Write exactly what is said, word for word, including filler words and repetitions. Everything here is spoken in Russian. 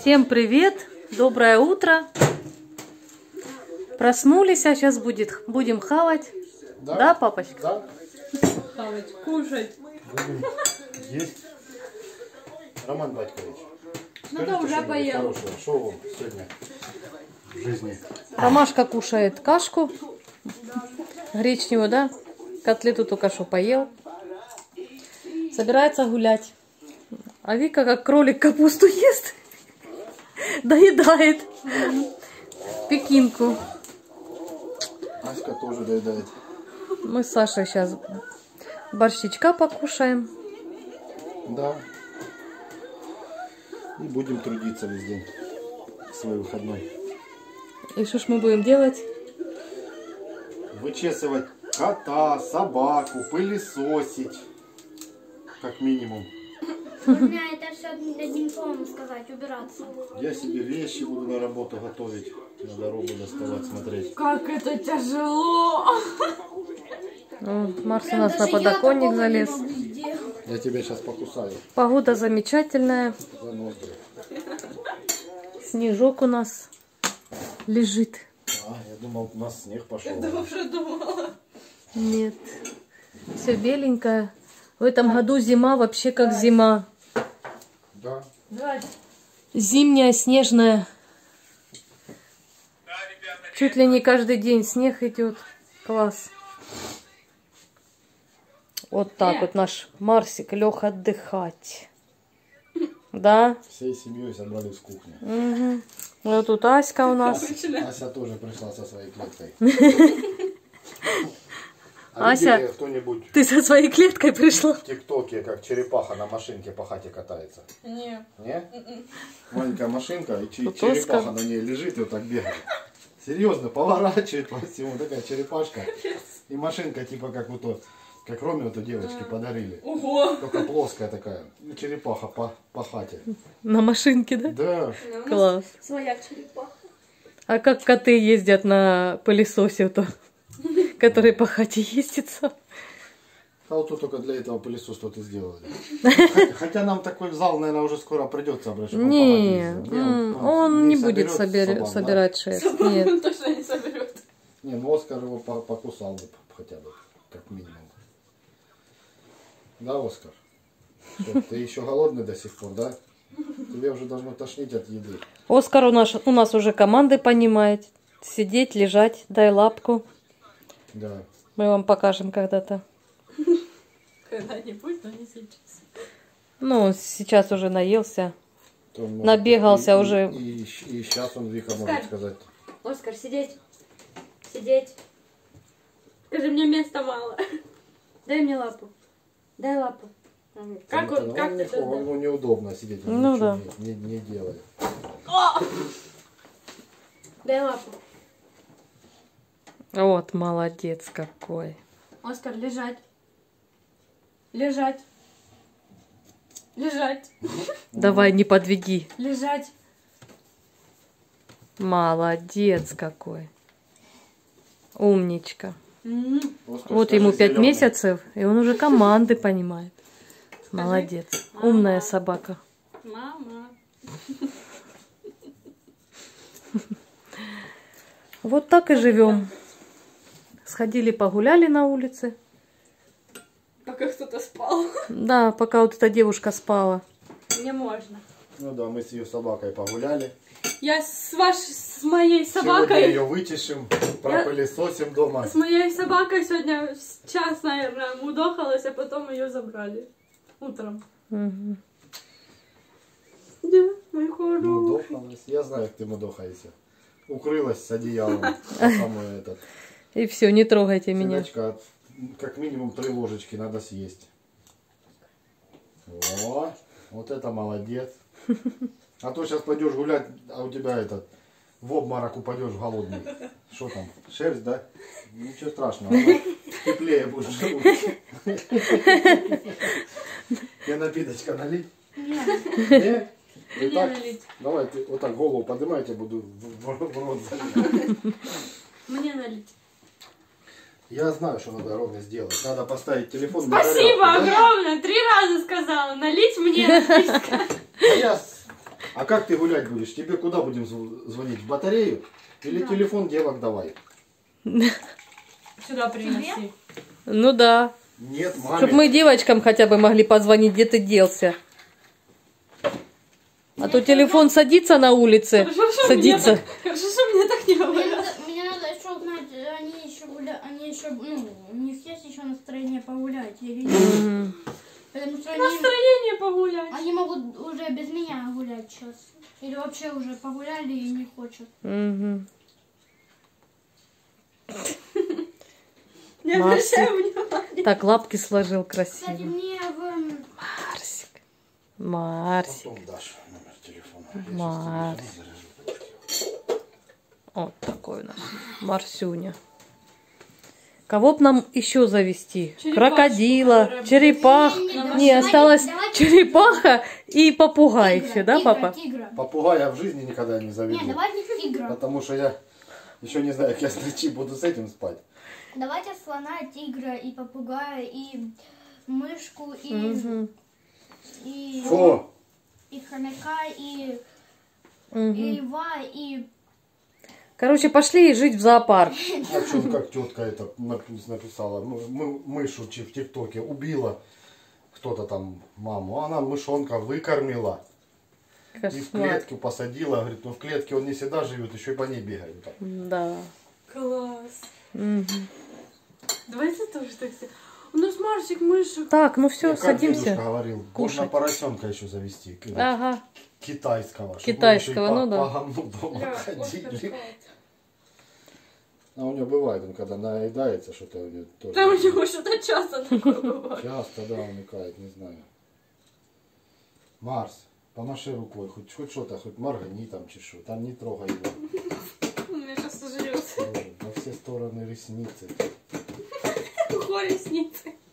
Всем привет, доброе утро. Проснулись, а сейчас будет, будем хавать. Да, да папочка? Да. Хавать, кушать. Будем есть. Роман Батькович, Ну-ка уже поел. Что вам сегодня в жизни? Ромашка кушает кашку гречневую, да? Котлету только что поел. Собирается гулять. А Вика как кролик капусту ест. Доедает. Пекинку. Аська тоже доедает. Мы с Сашей сейчас борщичка покушаем. Да. И будем трудиться весь день. Свой выходной. И что ж мы будем делать? Вычесывать кота, собаку, пылесосить. Как минимум. Можно это все одним словом сказать, убираться. Я себе вещи буду на работу готовить. На дорогу доставать, смотреть. Как это тяжело! О, Марс у нас на подоконник залез. Я тебя сейчас покусаю. Погода замечательная. За ноздри. Снежок у нас лежит. А, я думал, у нас снег пошел. Я уже думала. Нет. Все беленькое. В этом году зима вообще как зима. Да. Зимняя, снежная. Чуть ли не каждый день снег идет. Класс. Вот так вот наш Марсик лег отдыхать. Да? Всей семьей собрали с кухни. Угу. Вот тут Аська у нас. Ася тоже пришла со своей клеткой. А Ася, видели кто-нибудь ты со своей клеткой пришла? в ТикТоке, как черепаха на машинке по хате катается? Не. Не? Маленькая машинка, и че- Тут черепаха Оскар. на ней лежит и вот так бегает. Серьезно, поворачивает по всему, такая черепашка. И машинка типа как вот то, как Роме вот у девочки подарили. Ого! Только плоская такая. Ну, черепаха по, по хате. На машинке, да? Да. Класс. Своя черепаха. А как коты ездят на пылесосе, то, который по хате ездится? А вот тут только для этого пылесос что-то сделали. Хотя, хотя нам такой зал, наверное, уже скоро придется брать, чтобы он по хате Не, ездил. Не, м, он не будет соберет собер- собак, да? собирать шерсть. Нет. Он точно не соберет. Не, ну Оскар его по- покусал бы хотя бы, как минимум. Да, Оскар? Что, ты еще голодный до сих пор, да? Тебе уже должно тошнить от еды. Оскар у нас, у нас уже команды понимает. Сидеть, лежать, дай лапку. Да. Мы вам покажем когда-то. Когда-нибудь, но не сейчас. Ну, сейчас уже наелся. То он может- Набегался и- и- уже. И, и сейчас он, Вика, может Оскар. сказать. Оскар, сидеть. Сидеть. Скажи, мне места мало. Дай мне лапу. Дай лапу. Как Он- он, как он ты не- это он- ну, неудобно сидеть, он Ну ничего да. не, не, не делает. Дай лапу. Вот, молодец какой. Оскар, лежать. Лежать. Лежать. Давай, не подведи. Лежать. Молодец какой. Умничка. М. Оскар, Вот скажи, ему пять зелёный. месяцев, и он уже команды понимает. Молодец. Умная собака. Мама. Вот так и живем. Сходили, погуляли на улице. Пока кто-то спал. Да, пока вот эта девушка спала. Мне можно. Ну да, мы с ее собакой погуляли. Я с вашей, с моей Сегодня собакой, ее вычешем, пропылесосим дома. с моей собакой сегодня с час, наверное, мудохалась, а потом ее забрали. Утром. Мгм. Да, мой хороший. Мудохалась. Я знаю, как ты мудохаешься. Укрылась с одеялом. А самое этот. И все, не трогайте меня. Сыночка, как минимум три ложечки надо съесть. О, вот это молодец. А то сейчас пойдешь гулять, а у тебя этот в обморок упадешь голодный. Что там? Шерсть, да? Ничего страшного. Она теплее будешь живут. Я напиточка налить? Нет. Нет? Мне Итак, налить. давай ты вот так голову поднимай, я буду в, в- в рот заливать. Мне налить. Я знаю, что надо ровно сделать. Надо поставить телефон на Спасибо зарядку, да? огромное. Три раза сказала. Налить мне. А я с- А как ты гулять будешь? Тебе куда будем зв- звонить? В батарею? Или Да. телефон девок давай? Сюда приноси. Ну да. Нет, маме. Чтоб мы девочкам хотя бы могли позвонить, где ты делся. А то телефон садится на улице. Хорошо, что Садится. мне так- Хорошо, что мне так не Мне говорят. надо, мне надо еще узнать, они еще гуляют, они еще, ну, у них есть еще настроение погулять или нет. Мгм. Потому что они, Настроение погулять. они могут уже без меня гулять сейчас. Или вообще уже погуляли и не хотят. Мгм. Не Марсик. обращай внимания. Так, лапки сложил Кстати, красиво. мне в... Марсик. Марсик. Потом дашь номер телефона. Я щас Марс. телефон заряжу. Вот такой у нас Марсюня. Кого б нам еще завести? Черепашку, Крокодила, которая черепах. Не, не, не, Не, давайте- осталось давайте- черепаха и попугай еще, да, тигра, папа? Тигра. Попугая я в жизни никогда не заведу. Не, давайте тигра. Потому что я еще не знаю, как я с ночи буду с этим спать. Давайте слона, тигра и попугая, и мышку, и, Мгм. и, Фу! и хомяка, и, и Мгм. льва, и... Короче, пошли жить в зоопарк. А что, как тетка это напис- написала, мы, мы- мышь учи в ТикТоке убила кто-то там маму, она мышонка выкормила и в Кошмар. клетку посадила, говорит, ну в клетке он не всегда живет, еще и по ней бегает. Так. Да. Класс. Мгм. Давайте тоже так сделаем. У нас Марсик, мышек. Так, ну все, Как дедушка садимся. говорил, Кушать. можно поросенка еще завести, к- Ага. китайского. чтоб мы Китайского, еще и ну по, да. по говну дома Ля, ходили. Оскар, А у него бывает, он когда наедается, что-то у него тоже. там у него что-то часто такое бывает. Часто, да, умыкает, не знаю. Марс, помаши рукой, хоть хоть что-то, хоть моргни там чешу, там не трогай его. Он меня сейчас сожрет. Во все стороны ресницы. Ухо ресницы.